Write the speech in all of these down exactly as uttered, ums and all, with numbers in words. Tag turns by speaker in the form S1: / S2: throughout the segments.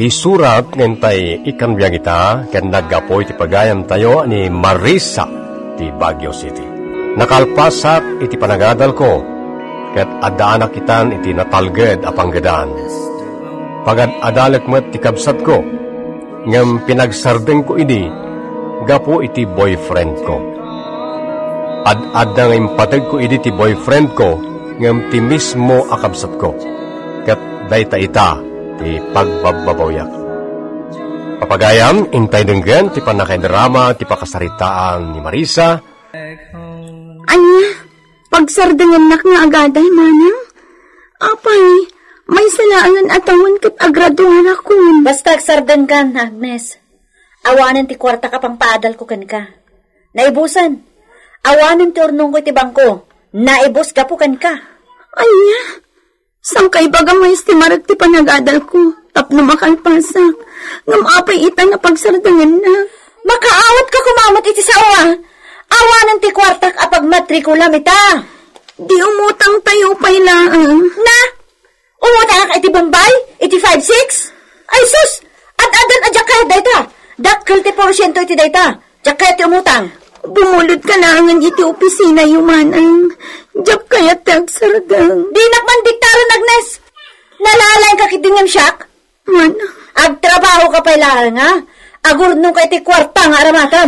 S1: Iti surat ngentay ikan biyag ita ken naggapoy ti pagayam tayo ni Marisa ti Baguio City. Nakalpasat iti panagadal ko ket adaanak itan iti natalged a panggedan. Pagad adalek met ti kabsat ko ngem pinagsardeng ko idi gapo iti boyfriend ko. Ad-adda nga impateg ko idi ti boyfriend ko ngem ti mismo akabsat ko. Ket dayta ita ti pagbababawyak. Papagayam, intay denggen ti panakaidrama ti pakasaritaan ni Marisa.
S2: Anya, pagsardengan nak nga agaday manang. Apay, may salangan atawan kat agraduhan ako.
S3: Basta agsarden ka, Agnes. Awanan ti kwarta ka pang paadal ko kan ka. Naibusan. Awanan ti urnong ko ti bangko. Naibus ka po kan ka.
S2: Anya, sang kay baga may estimarat ti panagadal ko, tapno makalpasak, ngam apay ita nga pagsardangan na.
S3: Makaawat ka kumamot iti sa awa. Awanan ti kwartak apag matrikulam ita.
S2: Di umutang tayo pailaan.
S3: Na? Umutang ka iti Bombay? Iti five six? Ay sus! Ad-adan adyak kaya dayta. Dakkel ti porsyento iti dayta. Dyak kaya ti umutang.
S2: Bumulod ka langan iti opisina yumanang. Diyak kaya tagsardang.
S3: Di nakman diktaron, Agnes. Nalalain ka kitingam siyak.
S2: Man?
S3: Agtrabaho ka pa ilaan, nga. Agurnong ka iti kwarta nga aramatam.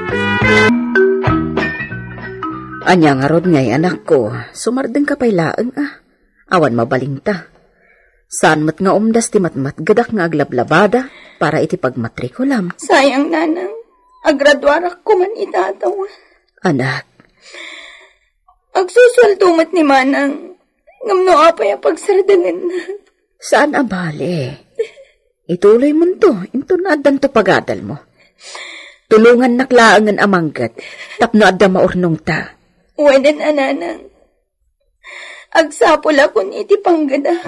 S4: Anya nga rod ngay, anak ko. Sumardeng ka pa ilaan, ah. Awan mabaling ta. Saan mat nga umdas ti matmat gadak nga aglablabada para iti pagmatrikulam.
S2: Sayang, nanang. Agradwarak ko man itatawa.
S4: Anak.
S2: Agsusultumat ni manang. Ngamno apay a pagsardanan na.
S4: Saan abale? Ituloy mo to. Into na adan to pagadal mo. Tulungan naklaangan amanggat. Tapno adda maurnong ta.
S2: Wanan ananang. Agsapol ako ni iti panggada.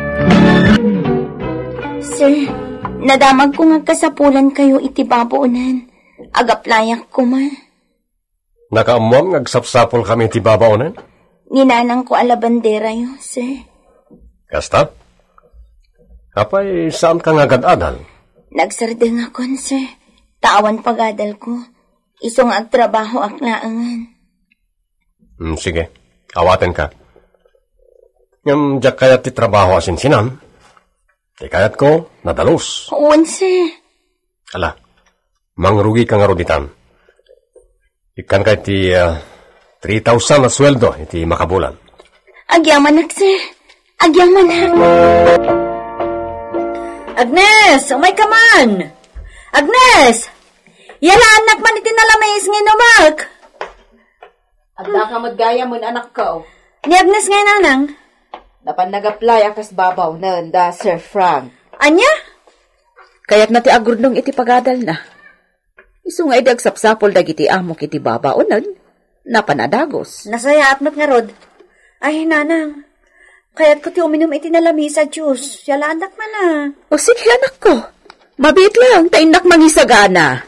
S2: Sir, nadamag ko nga kasapulan kayo iti baboonan. Agaplayak ko man.
S1: Nakaamuam ngagsapsapol kami ti babaonan?
S2: Ninanang ko alabandera yun, sir.
S1: Kasta? Apay, saan ka nga agad-adal?
S2: Nagsardeng ako, sir. Tawan pagadal ko. Isong agtrabaho aklaangan.
S1: Hmm, sige, awaten ka. Ngam, diyak kayat ti trabaho asin sinam. Di kayat ko, nadalos.
S2: Uwan, sir.
S1: Ala, mangrugi ka nga roditan. Ikan ka iti uh, three thousand na sweldo iti makabulan.
S2: Agyaman nak, sir. Agyaman nak.
S3: Agnes, umay ka man. Agnes! Yala anak man iti nalamis nga inumak.
S4: Agda ka magaya mo anak ko.
S3: Ni Agnes nga nanang.
S4: Dapan nag-apply akas babaw na da Sir Frank.
S3: Anya?
S4: Kaya't na ti agurnong iti pagadal na. Isu nga idag sapsapol dagiti amo kiti babaw nan. Napanadagos.
S3: Nasaya atmat nga rod. Ay nanang. Kaya't ko ti uminom iti nalamis sa juice. Yala anak man na.
S4: O sige anak ko. Mabit lang. Tainak mangisagana.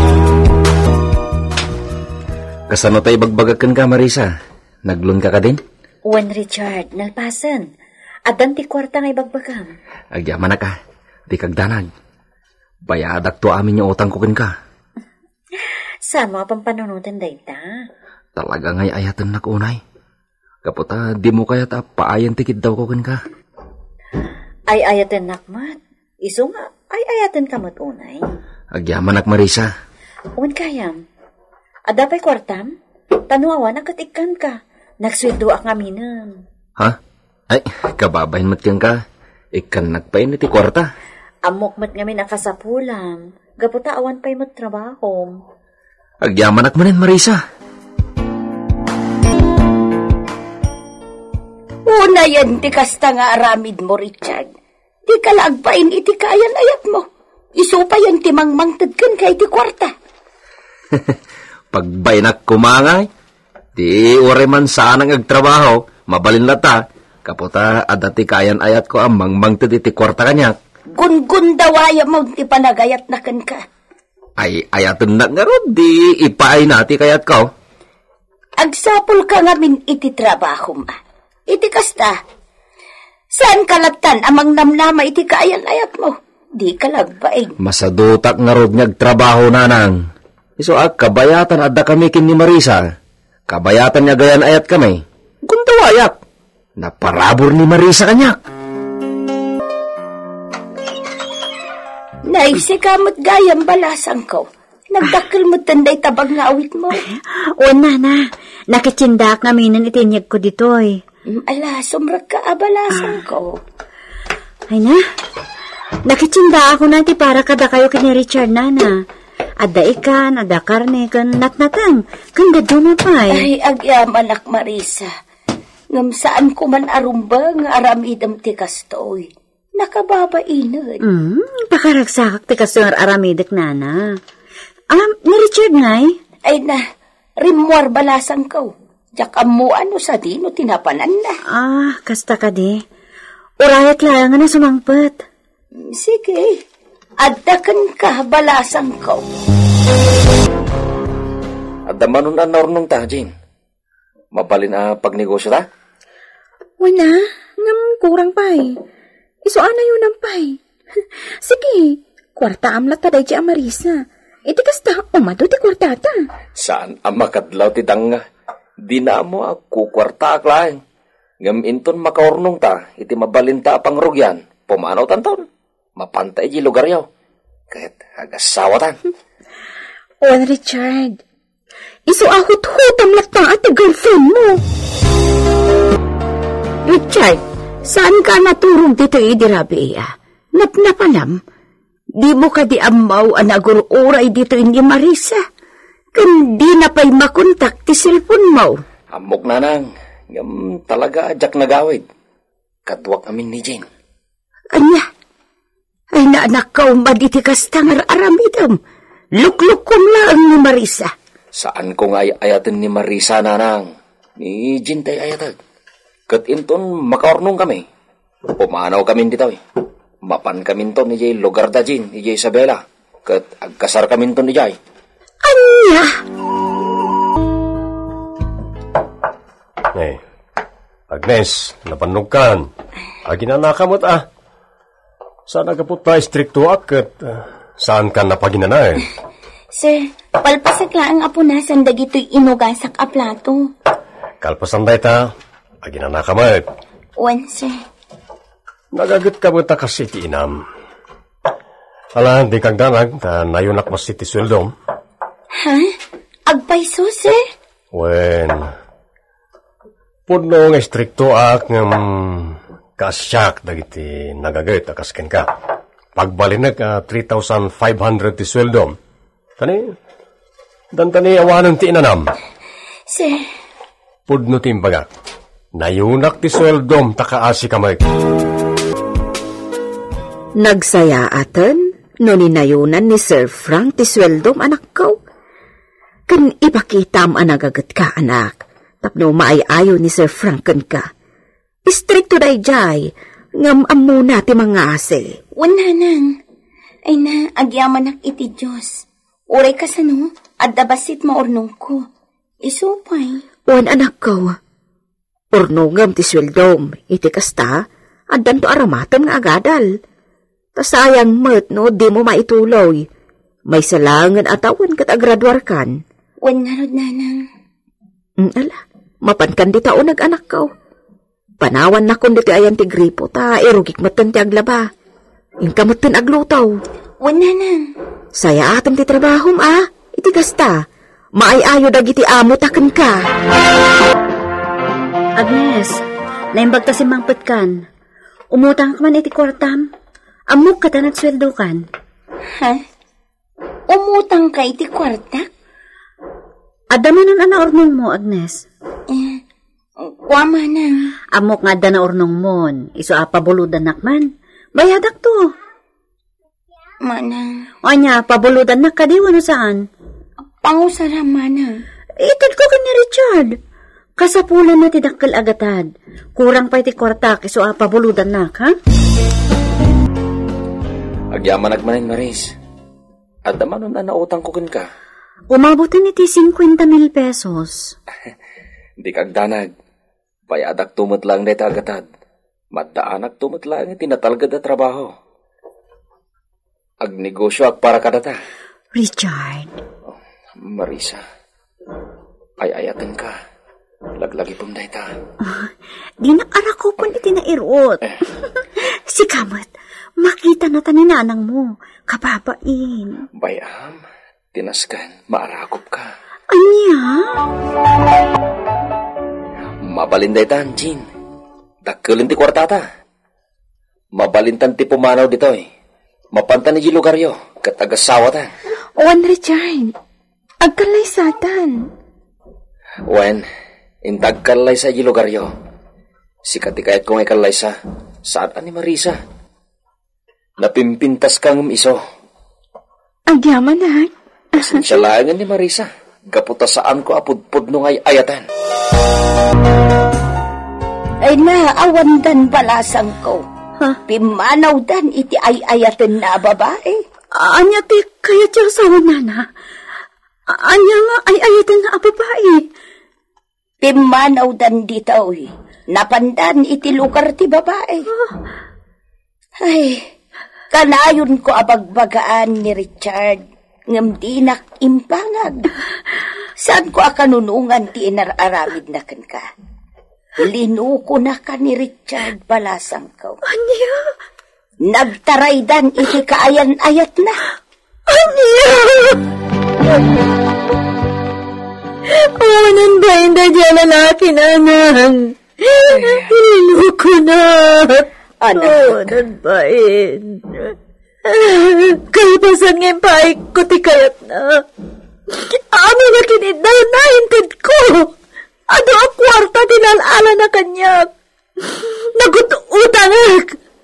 S5: Kasano tayo bagbagakan ka, Marisa? Naglun ka ka din?
S3: Juan Richard, nalpasan. Adan ti kwarta ngay bagbagam.
S5: Agyaman na ka. Di kagdanag. Bayadak to amin yung utang kukin ka.
S3: Saan mo pampanunutan dayta?
S5: Talaga ngay ayatan na kunay. Kaputa, di mo kaya ta paayan tikid daw kukin ka.
S3: Ay ayatan nakmat. Iso nga, ay ayatan kamat unay.
S5: Agyaman nak Marisa.
S3: Uwan kayam. Adapay kwartam? Tanuawa nakatikan ka. Nagsweldo ak ngaminan.
S5: Ha? Ay, kababahin mat kang ka. Ikan nagpain iti kwarta.
S3: Amok mat ngamin akasapulam. Gaputa awan pa'y mat trabaho.
S5: Agyaman ak manin, Marisa.
S2: Una yan, ti kasta nga aramid mo, Richard. Di ka lagpain iti kayan-ayat mo. Iso pa yan ti mangmangtad kan kay ti kwarta.
S5: Pagbaynak kumangay, di ure man saan ang agtrabaho, mabalin lata, kaputa adati kayan ayat ko ang mangmangtad iti kwarta kanyak.
S2: Gun-gun dawaya mo ti panagayat na kan ka.
S5: Ay, ayatun na nga ron, di ipaay nati kayat ko.
S2: Agsapol ka nga min iti trabaho ma. Iti kasta. Saan kalatan amang namnama iti kayan ayat mo? Di ka lagpain.
S5: Masadutak nga rod niyag trabaho, nanang. Iso ag kabayatan adda kami kin ni Marisa. Kabayatan niya gayan ayat kami. Guntawayak. Naparabor ni Marisa kanyak.
S2: Naisi kamot gayam balasang ko. Nagdakil mo tanday tabag nga awit mo.
S3: O, nana. Nakitsindak nga minan itinyag ko ditoy.
S2: Ala, sumrag ka abalasang ko.
S3: Ay na. Nakitsinda ako na ti para kada kayo kini Richard, nana. Ada ikan, ada karne, kan natnatang. Kan gado mo pa
S2: Ay,
S3: eh.
S2: agyam anak Marisa. Ngam saan ko man arumba nga aramidam ti kastoy. Nakababainan.
S3: Hmm, pakaragsakak ti kasungar aramidik, nana. Ah, ni Richard ngay?
S2: Ay na, rimwar balasang ko. Jak amo ano sa dino tinapanan na.
S3: Ah, kasta ka di. Urayat lang nga na sumangpet.
S2: Sige, addakan ka balasang ko.
S5: Adda manon na naurnong ta, Jane. Mabalin a pagnegosyo ta?
S4: Wala, ngam kurang pay. Iso ana yun ang pay. Sige, kwarta amlat ta day a Marisa. Iti kasta, umado ti kwarta ta.
S5: Saan ang makadlaw ti danga? Di na mo ako kwarta aklaan. Ngam inton makaurnong ta, iti mabalin ta pang rugyan. Pumanaw tanton. Mapantay di lugar yaw. Kahit agasawa tan.
S4: Juan Richard, iso ahot-hutam latang at girlfriend mo.
S2: Richard, saan ka naturong dito idirabi iya? Napnapalam, di mo ka di amaw anaguro oray dito ini Marisa. Kan di na pa'y makontak ti cellphone mo.
S5: Amok nanang. Ngam talaga ajak nagawid. Katwak amin ni Jane.
S2: Anya, ay naanak ka umadi ti kastangar aramidam. Lukluk kong lang ni Marisa.
S5: Saan ko nga ayatin ni Marisa, nanang? Ni Jane tay ayatag. Kat inton makaornong kami. Pumanaw kami dito eh. Mapan kami to ni Jay lugar da Jane, ni Jay Isabela. Kat agkasar kami to ni Jay.
S2: Anya!
S1: Eh, Agnes, napanugkan. Agin na nakamot ah. Saan nagapot tayo strikto akit? Uh, saan ka napaginanay?
S6: Sir, palpasak lang ang apo na sanda gito'y inugasak a plato.
S1: Kalpasan day ta. Agin na nakamot.
S6: Wan, sir.
S1: Nagagot ka mo ta kasi ti inam. Ala, di kang danag, ta nayunak mas ti sweldom.
S6: Ha? Agpaiso, sir?
S1: Wen, pudno nga strikto ak ng kasyak dagiti nagagot akasken ka. Pagbalinag uh, three thousand five hundred ti sweldom. Tani, dan tani awanan ti inanam.
S6: Sir.
S1: Pudno ti imbagak. Nayunak ti sweldom takaasi kamay.
S4: Nagsaya atan, no ninayunan ni Sir Frank ti sweldom anak ko. Kan ipakitam anagagat ka anak, tapno maayayo ni Sir Frank kan ka. Istrikto day jay, ngam amuna ti mga ase.
S6: Wananang, ay na agyaman ak iti Diyos. Uray ka sa no, at dabasit maurnong ko. Isupay.
S4: Wan anak ko, urnongam ti sweldom, iti kasta, at danto aramatam nga agadal. Tasayang mat no, di mo maituloy. May salangan atawan kat agradwar kan.
S6: Wan narod nanang.
S4: Mm, ala, mapankan di tao nag-anak ko. Panawan na kung dito ayan ti gripo ta, erugik matan ti aglaba. Inka matan aglutaw.
S6: Wan nanang.
S4: Saya atam ti trabahom ah, iti kasta. Maayayo dagiti amo taken ka.
S3: Agnes, naimbag ta si mangpet kan. Umutang ka man iti kwartam. Amok ka ta nagsweldo kan.
S6: Ha? Umutang ka iti kwarta?
S3: Adamanan ana ornong mo, Agnes.
S6: Eh, wama na.
S3: Amok nga da na ornong mon. Iso apabuludan nakman. Bayadak to.
S6: Mana.
S3: O nya, pabuludan nak kadi wano saan?
S6: Pangusara mana.
S3: Itad ko ka ni Richard. Kasapulan na tidakkel agatad. Kurang pa iti kwartak, iso apabuludan nak, ha?
S5: Agyaman nagmanin, Maris. At naman na nautang ko ka.
S3: Umabutin iti fifty mil pesos.
S5: Di kagdanag. Payadak tumot lang dito agatad. Madaanak tumot lang iti natalgad na trabaho. agnegosyo ag para kadata.
S2: Richard.
S5: Oh, Marisa, ay ayatan ka. Laglagi pong dayta.
S2: Uh, di na arako pun iti nairot.
S5: Eh.
S2: Si Kamat, makita na taninanang mo. Kapapain.
S5: Bayam, tinaskan, maarakop ka.
S2: Anya?
S5: Mabalinday tan, Jean. Dakkelin ti kwartata. Mabalintan ti pumanaw dito eh. Mapantan ni Gilugaryo, katagasawatan.
S6: Wan, Richard. Agkalay satan.
S5: Wen, intagkalay sa Gilugaryo. Sikatikayat kong ikalay sa saan ni Marisa. Napimpintas kang iso.
S6: Agyaman na.
S5: Pasensyalangan ni Marisa. Gaputa saan ko apudpud nung ay ayatan.
S2: Ay na, awan dan balasang ko. Huh? Pimanaw dan iti ay ayatan na babae. Anya ti kaya tiyo sa na. Anya nga ay ayatan na babae. Pimanaw dan dito eh. Napandan iti lugar ti babae. Huh? Ay, kanayon ko abagbagaan ni Richard. Ngam di nak impangag. Saan ko akanunungan ti inararamid na kan ka? Linuko na ka ni Richard balasang ko. Anya? Nagtaraydan iti kaayan-ayat na. Anya? Awanan ba hindi dyan lalaki nanan? Linuko na. Anak. Awanan ba hindi? Kalpasan ngayon pa ay kuti kayat na. Ano na kinidal na hintid ko. Ano ang kwarta tinalala na kanyak. Nagututangag.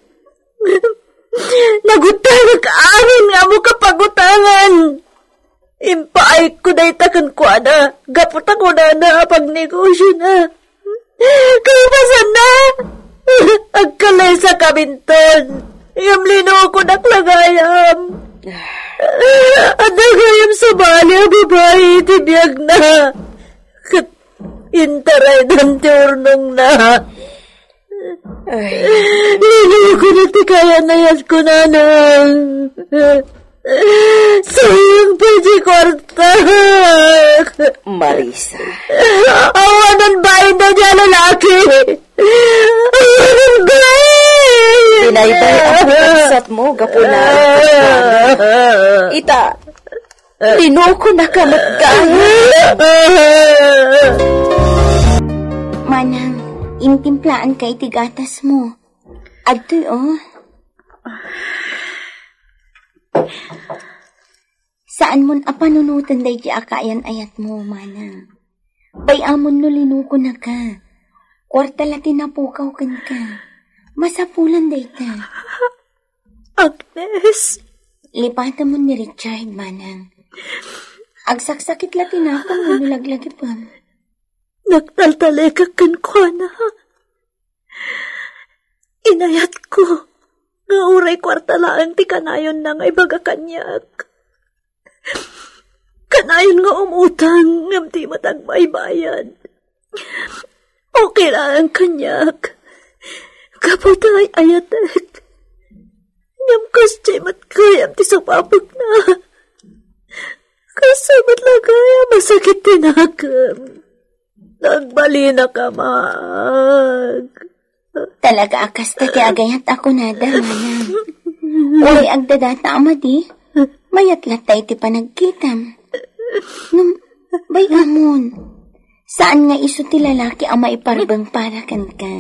S2: Nagutangag amin nga mo kapagutangan. Impaay ko na itakan ko na. Gaputa ko na na pagnegosyo na. Kalpasan na. Agkalay sa kabinton. Iyam lino ko naklagayam. At nagayam sa bali ang babae tibiyag na. Kat intaray dan tiurnong na. Lino ko na tikaya na yan ko na nang. Sayang pa si kwarta. Marisa. Awanan bahay na niya lalaki. Awanan bahay. Binaybay ang pagsat mo, gapunan. Ita, linuko na ka matgaya.
S6: Manang, intimplaan kay tigatas mo. Adtoy, oh. Saan mon apanunutan day di akayan ayat mo, manang? Bayamon no linuko na ka. Kwarta lati na pukaw kan ka. Masapulan day ka.
S2: Agnes.
S6: Lipatan mo ni Richard, manang. Agsaksakit lati na akong manulaglagi pa.
S2: Nagtaltalekak kan ko na. Inayat ko. Nga uray kwarta lang ti kanayon na nga ibaga kanyak. Kanayon nga umutang ngam ti matagbaybayan. Okay lang ang kanyak. Kapatay ayatek. Ngam kasjay matkayam ti sapapag na. Kasabat lagaya masakit tinagam. Nagbali na ka mag.
S6: Talaga akas ta ti agayat ako na manang. Uy agdadata amadi. Mayat latay ti panagkitam. Ngam, bay amon. Saan nga iso ti lalaki ang maiparbang para kan ka?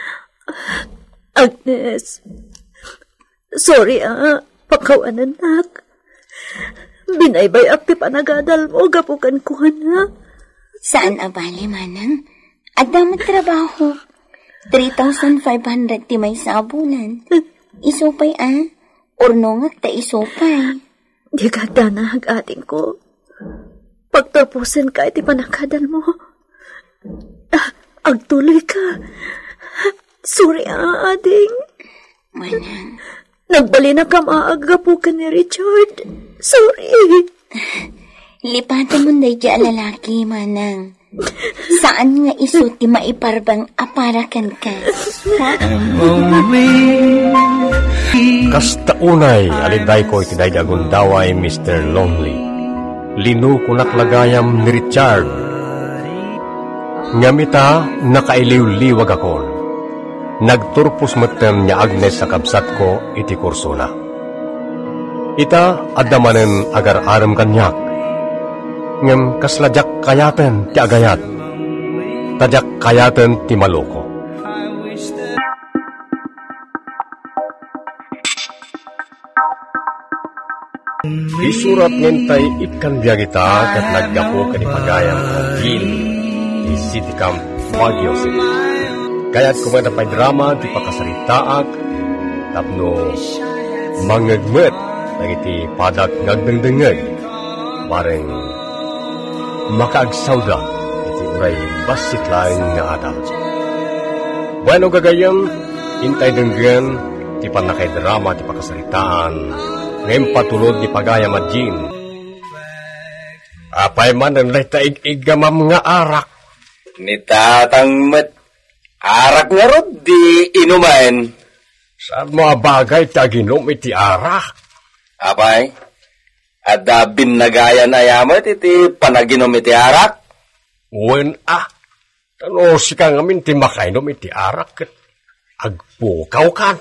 S2: Agnes, sorry ah, pakawanan nak. Binaybay ak ti panagadal mo, gapukan ko na.
S6: Saan abali, manang? Adamot trabaho. three thousand five hundred ti may sabulan. Isupay ah, ornongag ta isupay.
S2: Di kagda na hag-ating ko. Pagtapusin ka iti panakadal mo. Ah, agtuloy ka. Sorry ah, ading.
S6: Manang.
S2: Nagbali na ka maagapo ka ni Richard. Sorry.
S6: Lipatan mo na dya lalaki, manang. Saan nga iso ti maiparbang aparakan ka?
S7: I'm only
S1: Kasta unay, aliday ko iti daydagon daway, Mister Lonely. Lino ko naklagayam ni Richard. Ngamita, nakailiw-liwag ako. Nagturpos matem niya Agnes sa kabsat ko, iti kursona. Ita, adamanen agar-aram kanyak. Ngam kasladyak kayaten ti agayat. Tadyak kayaten ti maloko. Isurat ngentay ikan biya kita kat naggapo kanipagayam ng Gil di City Camp, Baguio City. Kaya't kumanda pa'y drama di pakasaritaak tapno mangagmet nagiti padak ngagdengdengeg maring makaagsawda iti uray basit laing nga adal. Bueno gagayam, intay denggen ti panakay drama ti pakasaritaan ngayon patulod di pagayam at Jean. Apay man ang taig-igamam nga arak.
S5: Ni tatang met. Arak nga rod di inuman.
S1: Saan mo abagay taginom iti arak?
S5: Apay, ada binagayan ayamat iti panaginom iti arak.
S1: Uwen ah. Tano si kang amin ti makainom iti arak. Agpukaw kan.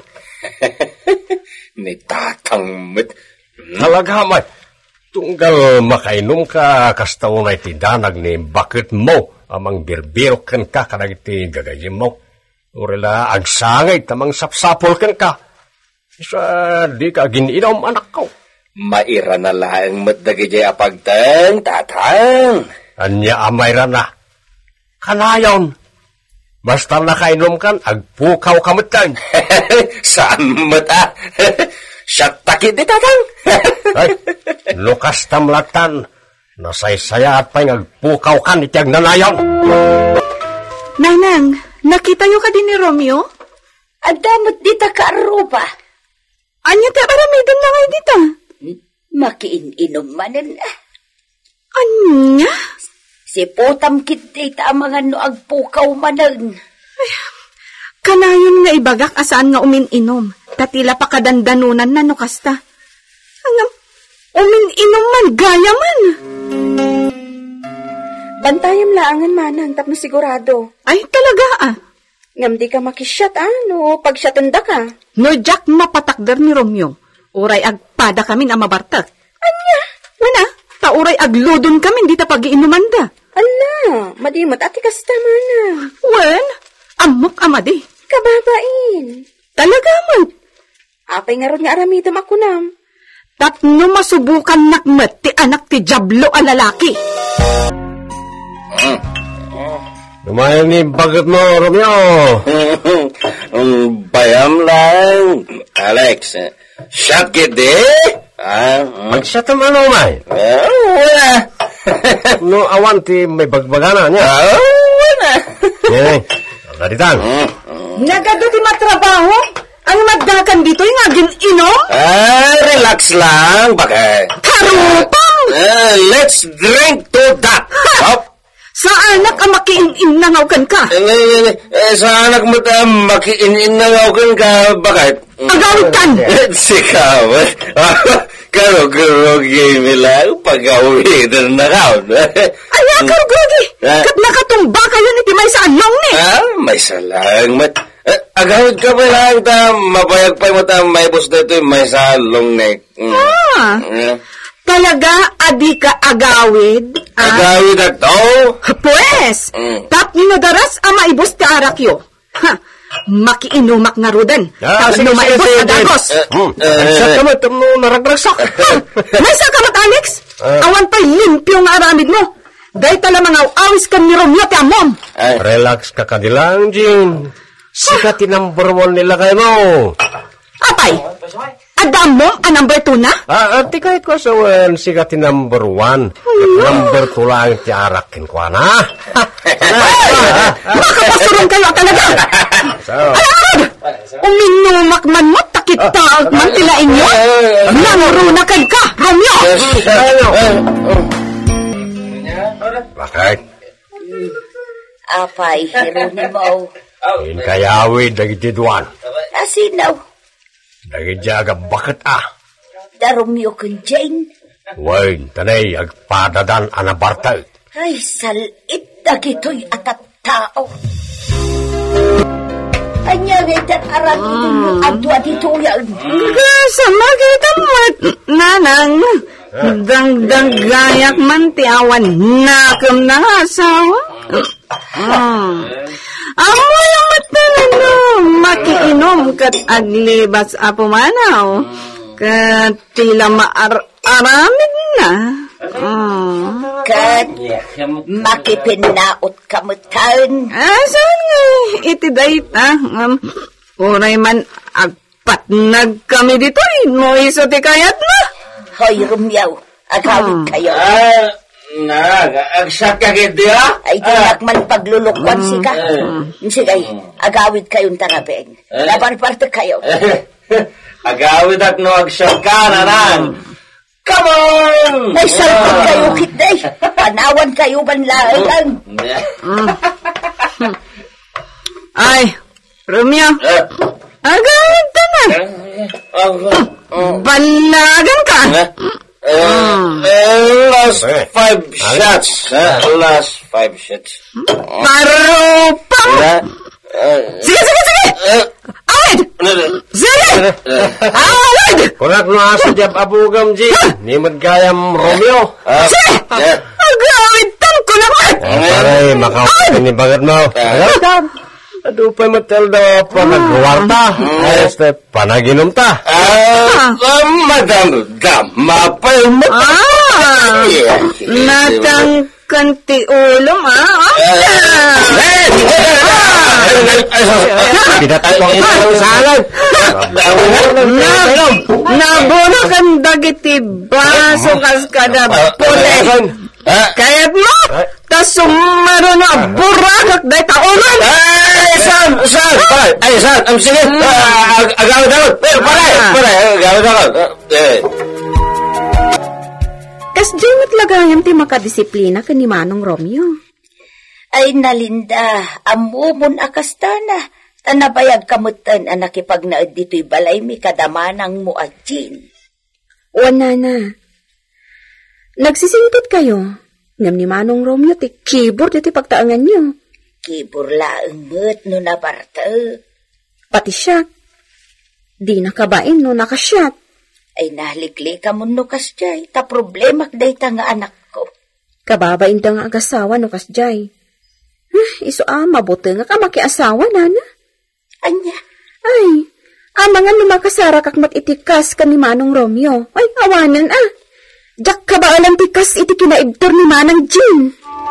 S5: Ni tatang met.
S1: Talaga may. Tunggal makainom ka kastaw na iti danag ni bakit mo amang birbiro kan ka kanag iti gagayim mo. Urila agsangay tamang sapsapol kan ka. Isa di ka gininom anak ko.
S5: Maira na lang matdagijay apagtang tatang.
S1: Anya amayra na. Kanayon. Basta nakainom kan, agpukaw kamutan.
S5: Saan mata? Siya takit di tatang.
S1: Ay, lukas tamlatan. Nasaysaya at pa'y agpukaw kan itiag nanayon.
S2: Nanang, nakita nyo ka din ni Romeo?
S3: Adamot dita ka arupa.
S2: Anya ta aramidan na ngay dita?
S3: Makiin-inom manin.
S2: Anya?
S3: Si putam kit dita mga no agpukaw manin.
S2: Kanayon nga ibagak asaan nga umin-inom. Tatila pa kadandanunan na no kasta. Ang umin-inom man, gaya man.
S4: Bantayam laangan manang tapno sigurado.
S2: Ay, talaga ah.
S4: Ngam di ka makisyat ano, pag syatunda ka.
S2: No Jack mapatakder ni Romeo. Uray agpada kami na mabartak.
S4: Anya?
S2: Wana, tauray agludon kami, di ta pag-iinuman da.
S4: Ala, madimot ati kasta mana.
S2: Well, amok amadi.
S4: Kababain.
S2: Talaga man.
S4: Apay nga ron nga aramidam ako nam.
S2: Tapno masubukan nakmet ti anak ti Diablo a lalaki.
S1: Lumayan ni bagat mo, Romeo.
S5: um, bayam lang. Alex, sakit eh? Ah,
S1: Magsya naman o, may.
S5: eh, wala.
S1: No, awan ti may bagbagana niya.
S5: Ah, wala.
S1: Yan, kaditan.
S2: Nagado ti matrabaho? Ang magdakan dito yung agin inom?
S5: Ah, relax lang, bagay.
S2: Karupang!
S5: Uh, let's drink to that. Hop.
S2: Sa anak ang makiin-in nangaw ka.
S5: Eh, eh, sa anak mo ta, makiin-in na ngawin ka, bakit?
S2: Agawin kan!
S5: Sikaw, karog-karog game lang, pag-awi na nakaw.
S2: Ay, karog-karog
S5: Ah.
S2: Kat nakatumba kayo ni Timay sa anong ni.
S5: Ah, may salang, mat. Eh, agawid ka pa lang, ta, mapayag pa mo ta, may bus na ito, may salong neck. Mm.
S2: Ah,
S5: Eh,
S2: talaga adi ka agawid? Ah,
S5: agawid na to?
S2: pues,
S5: Mm.
S2: tap ni nadaras ang maibos ti arakyo. Ha, makiinumak na rudan.
S1: Ah,
S2: Tapos
S1: sige,
S2: no
S1: sige,
S2: maibos
S1: sige,
S2: na dagos.
S5: Eh,
S1: Hmm,
S5: eh,
S1: Magsya naman, tamo naragragsak.
S2: May sakamat, Alex? Awan pa'y limpyo nga aramid mo. Dahil tala mga awis kan ni Romeo ti amom.
S5: Ay,
S1: Relax ka kadilang, Jean. Sikat ti number one nila kayo mo.
S2: Apay, adam mo ang number two na?
S1: Ah, at di kahit ko sa wen, sikat ti number one. At number two lang ti arakin ko na.
S2: Makapasuron kayo talaga.
S1: So,
S2: Alarod! Uminumak man mo, takitag man tila inyo. Nangurunakan ka, Romeo!
S1: bakit?
S3: Apay, hero ni mo.
S1: In kayawid, dagiti duwan.
S3: Asinaw.
S1: Nagidyaga bakit ah?
S2: Da Romeo kung Jane.
S1: Wain, tanay, agpadadan anabarta.
S2: Ay, salit na gito'y atat tao. Anya ngaytan arang ito yung adwa dito yan.
S7: Sama kita mo, nanang. Dang-dang gayak man tiawan nakam na asawa. Hmm. Amo yung matanano, makiinom kat aglibas apo manaw. Kat tila maar-aramid na. Hmm.
S2: Kat makipinaot kamutan.
S7: Asan nga, iti dayta. Um, uray man agpatnag kami dito, mo iso ti kayat na.
S2: Hoy, Romeo, agawid kayo.
S5: Ah, nag, agsak ka giti ha?
S2: Ay, tinak man paglulukwan si ka. Sige, agawid kayong tarabeng. Laban parte kayo.
S5: Agawid at no agsak ka, nanang. Come on!
S2: May salpag kayo kitay. Panawan kayo banlaan.
S7: Ay, Romeo, agawid ka na. Balagan ka.
S5: Uh, uh, last five shots. Uh, last five shots.
S7: Parupang!
S5: Uh,
S7: Sige, sige, sige! Awid! Sige! Awid!
S1: Kunak no asa jab abugam ji. Nimad gayam Romeo.
S7: Sige! Agawid tan ko naman!
S1: Paray, makawin ni bagat mo. Aduh pa matel daw pa nagwarta. Ay, este panaginom ta.
S5: Ah, madam, dama pa mo.
S7: Ah! Natang kanti ulom, ah?
S1: Pinatatong ito ng salad.
S7: Nabuno kang dagiti baso kas kada puli. Kayat mo, tas sumaro na burakak dahi taunan.
S5: Ay, San, San, paray, ay, San, am sige, agawid-agawid, paray, paray, agawid-agawid.
S4: Kas jimot lagayan ti makadisiplina ka ni Manong Romeo.
S2: Ay, nalinda, amumon akastana. Tanabayag kamutan ang nakipagnaad dito'y balay mi kadamanang mo ajin.
S4: Wana na. Nagsisingkit kayo. Ngam ni Manong Romeo ti keyboard iti pagtaangan niyo.
S2: Kiburlaang mo't no nabarta.
S4: Pati siya. Di nakabain no nakasyat.
S2: Ay nalikli ka mo no kasjay. Ta problemak day ta nga anak ko.
S4: Kababain da nga agasawa no kasjay. Huh, iso ah, mabuti nga ka makiasawa, nana.
S2: Anya?
S4: Ay, amangan lumakasara kakmat itikas ka ni Manong Romeo. Ay, awanan ah. Jak ka ba alam tikas iti kinaibtor ni Manang Jean?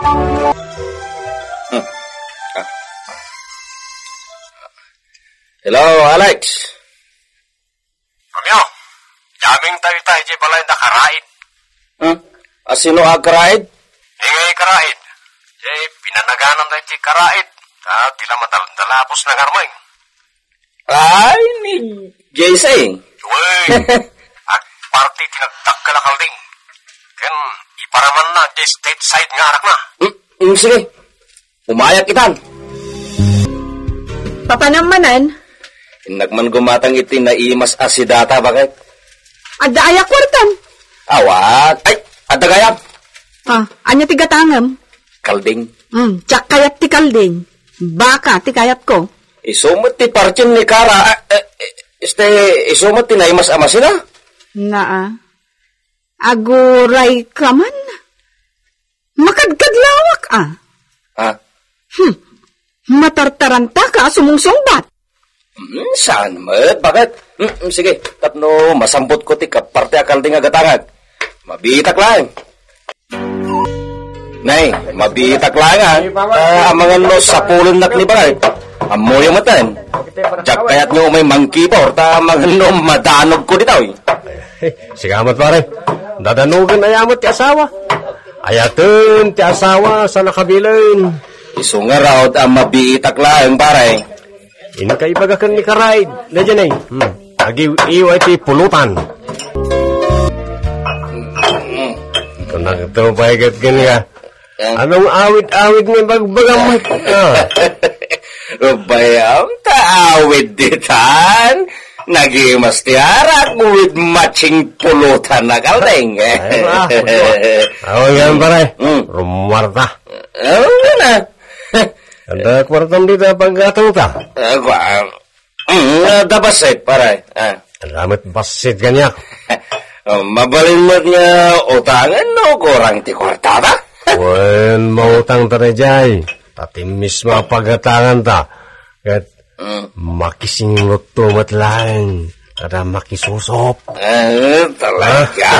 S5: Hmm. Ah. Hello, Alex.
S1: Romeo, daming tayo tayo di balay na karaid.
S5: Hmm? Asino ang karaid?
S1: Ingay karaid. Di pinanaganan tayo di karaid. Ta tila matalapos ng harmay.
S5: Ay, ni Jason.
S1: Uy, at party tinagtak ka lakalding. Ken, iparaman na di state side nga anak na.
S5: Hmm, hmm, sige. Umayak itan.
S7: Papanamanan,
S5: Nagman gumatang iti na imas asidata, bakit?
S7: adaya kwartan.
S5: Awat. Ay, adagayam.
S7: Ah, anya ti gatangam.
S5: Kalding.
S7: Hmm, tsak kayat ti kalding. Baka ti kayat ko.
S5: Isumot ti parchin ni Kara. Eh, eh, este, isumot ti na imas amasina?
S7: Naa. Aguray ka man. Makadkadlawak ah.
S5: Ha?
S7: Hmm. Matartaranta ka sumungsungbat.
S5: Hmm, saan mo? Bakit? Hmm, hmm, sige, tapno masambot ko ti kaparte akalding agatangag. Mabitak lang. Nay, mabitak lang ha. Uh, amangan mo sa pulon nak ni Baray. Amoy yung matan. Diyak kaya't nyo may mangkipor, ta amangan no madanog ko dito eh.
S1: Hey, sigamat pare. Dadanugan ayamot ti asawa. Ayatun ti asawa sa nakabilin.
S5: Iso nga raw ang mabitak lang, pare.
S1: Inikaibaga ni karaid. Na dyan ay. Hmm. Agi-iwa iti pulutan. Kung nagtupahigat ka niya. Anong awit-awit ni bagbagam mo?
S5: Bayam, taawit ditan. Nagimas ti arak with matching pulutan na kaldeng.
S1: Awan yan pare, rumarta.
S5: Ano na?
S1: Ada kwartam dito pagkatong ta?
S5: Ako, ada basit pare.
S1: Alamat basit ganyak.
S5: Mabalimot nga utangan no kurang ti kwarta ba?
S1: Wen mautang tarejay. Tatimis mga pagatangan ta. Kat makisingot tumat lang. Kada makisusop.
S5: Eh, talaga.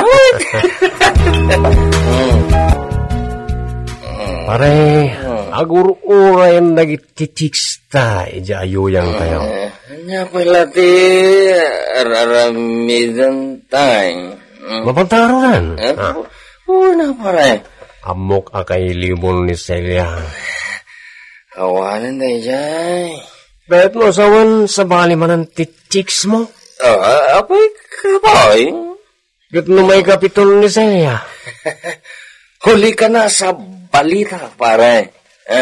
S1: Pare, agur uray nagititiksta. Ija ayuyang tayo.
S5: Nya pala ti araramidan tayo.
S1: Mapantarunan.
S5: Una pare.
S1: Amok akay limon ni Celia.
S5: Awanan na jay.
S1: Bet mo sawan sa bali man ang titiks mo?
S5: Oh, apay kapoy?
S1: Bet no may kapitol ni Celia.
S5: Huli ka na sa balita, pare.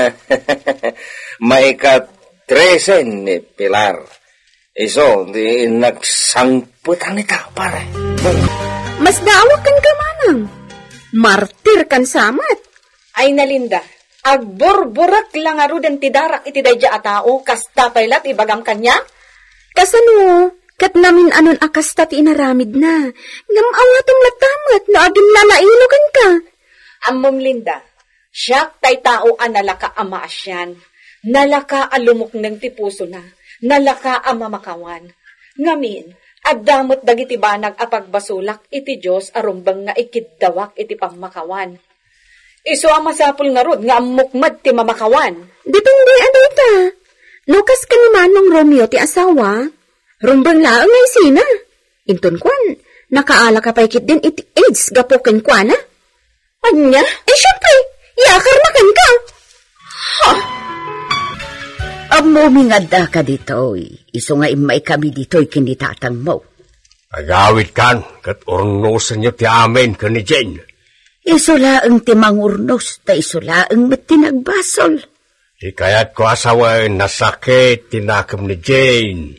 S5: May ka tresen ni Pilar. Iso, di nagsangputan nita, pare.
S4: Mas daawakan ka manang. Martir kan samat.
S8: Ay nalinda, agburburak lang aro den tidarak iti dayja a tao, kasta paylat ibagam kanya?
S4: Kasano, kat namin anon akasta ti inaramid na. Ngam awatom latamat na agin na nainukan ka.
S8: Ammom Linda, siyak tay tao a nalaka ama asyan, nalaka alumok ng tipuso na, nalaka amamakawan. Ngamin, addamot dagiti banag apagbasulak iti Diyos arumbang nga ikiddawak iti pamakawan. Iso ang masapul nga rod nga amukmad ti mamakawan.
S4: Depende aday ta. Lukas ka ni Manong Romeo ti asawa, rumbang laang ngay sina. Inton kwan, nakaala ka paikit din iti AIDS gapoken kwa na. Anya? Eh syempre, yakar na kan ka.
S2: Ha? Amo mingada ka ditoy. Iso nga imay kami ditoy kinitatang mo.
S1: Agawit kan, kat urnosan niyo ti amin ka ni Jane.
S2: Isulaang ti mangurnos, ta isulaang met tinagbasol.
S1: Ikayat ko asawa nasakit tinakam ni Jane.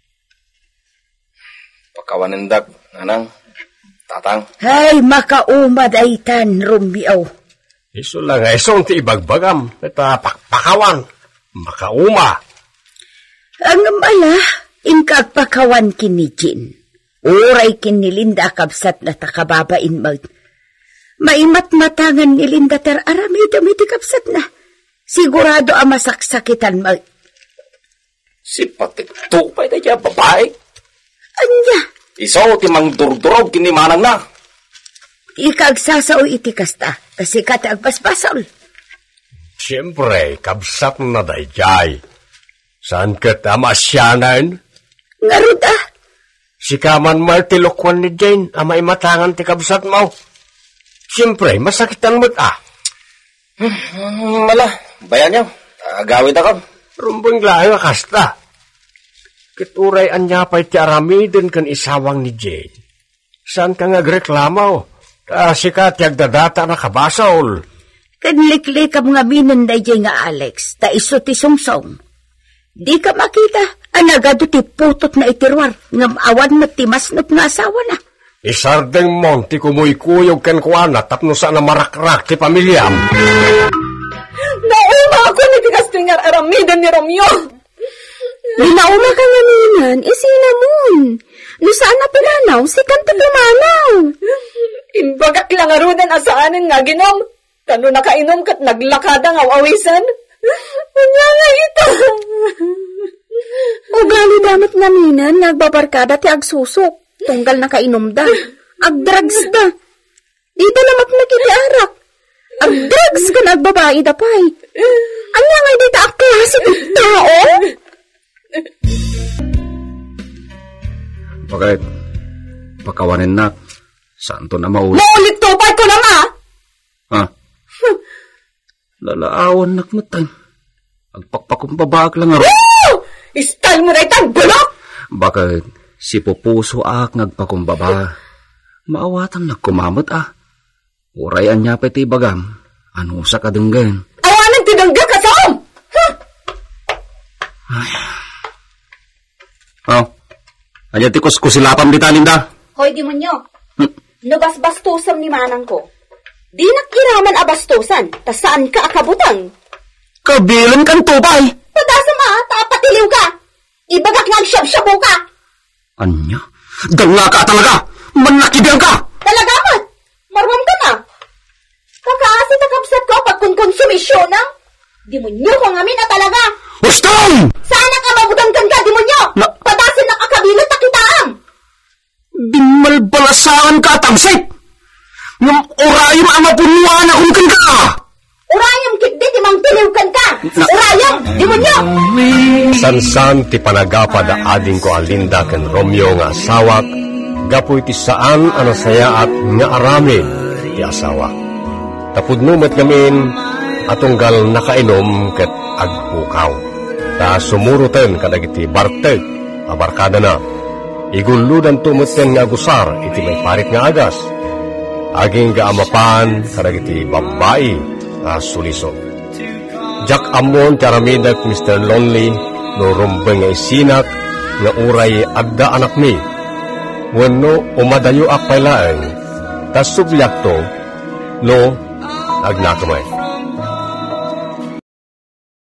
S5: Pakawanindag, nanang, tatang.
S2: Hay, makaumad-aitan, Romeo.
S1: Iso lang, isong ti ibagbagam, ita pakpakawan, makauma.
S2: Ang mala, inkagpakawan kini Jane. Uray kini Linda kabsat na takababain mo. Maimat matangan ni Linda ter aramay damiti kapsat na. Sigurado ang masaksakitan mo.
S5: Si patikto pa ito dyan, babae.
S2: Anya?
S5: Isaw, timang durdurog kinimanang na.
S2: Ikagsasaw iti kasta, kasi katagpaspasol.
S1: Siyempre, kabsat na dayjay. Saan ka tamasyanan?
S2: Ngarud ah.
S1: Si kaman martilokwan ni Jane, amay matangan ti kabsat mo. Siyempre, masakitan mo't ah.
S5: Hmm, mala, bayan niyo. Agawid ako.
S1: Rumbang layo kasta. Kituray anya pa'y ti aramidin kan isawang ni Jane. Saan ka ngagreklamo? Kasi ka ti agdadata na kabasol.
S2: Kanlikli ka mga minanday jay nga Alex, ta iso ti sungsong. Di ka makita, anagado ti putot na itirwar, ngam awan mo ti masnop nga asawa na.
S1: Isardeng mon, ti kumuykuyog ken kuana, tapno sa na marakrak ti pamilyam.
S8: Nauma ako ni tigas tingar aramidan ni Romeo.
S4: Nauma ka nga ninan, isinamon. No saan na pinanaw, si kanto pumanaw.
S8: Imbagak lang arudan asaanin nga ginom. Tano nakainom kat naglakada nga awisan. Anya nga ito.
S4: Ugali damat nga ninan, nagbabarkada ti agsusok. Tunggal nakainom da. Agdrugs da. Dito namat nakiliarak. Agdrugs ka nagbabae da pay. Anya nga dito ang klase ng tao?
S5: Bakit? Pakawanin na. Saan to na maulit?
S8: Maulit tupad ko na nga!
S5: Ha? Lalaawan nakmatan. Agpakpakumbabag lang aro.
S8: Oh! Istyle mo na itang bulok!
S5: Bakit? Si pupuso ak nagpakumbaba. Maawatan nagkumamot ah. Urayan niya pa iti bagam. Ano sa kadenggan?
S8: Awanan tinangga ka saan?
S5: Ay. Oh,
S9: Anya ti kuskusilapam di talinda.
S3: Hoy, demonyo. Hmm? No basbastusam ni manang ko. Di nakiraman abastusan, tas saan ka akabutang?
S9: Kabilan kan tupay.
S3: Padasam ah, tapatiliw ka. Ibagak nga siyab-syabu ka.
S9: Anya? Ganga ka talaga! Manakibiyang ka!
S3: Talaga mat! Marwam ka na. Kakaasi takabsat ko pag konsumisyon na. Demonyo ko ngamin na talaga.
S9: Wastong!
S3: Sana ka mabudanggan ka, demonyo!
S9: Na...
S3: Padasin na kakabilat na kitaam!
S9: Dimalbalasahan ka, tamsik! Ngam orayom ang mapunuan akong kan ka!
S3: Urayom kikdi timang tiliwkan ka!
S9: Na...
S3: Urayom, demonyo!
S1: Sansan ti panagapa da ading ko Alinda ken Romeo nga asawak, gapoy ti saan anasaya at nga aramid ti asawa. Tapudnumet gamin atunggal nakainom ket agpukaw. Ta sumuruten kadagiti barteg abarkada na. Iguludan tumuten nga agusar iti may parit nga agas. Aging gaamapan kadagiti babae nga suliso. Jack Amon ti aramidak Mister Lonely no rumbeng nga isinak nga uray adda anak mi. Wenno umadayo ak pailaeng tas sublyak to no agnakamay.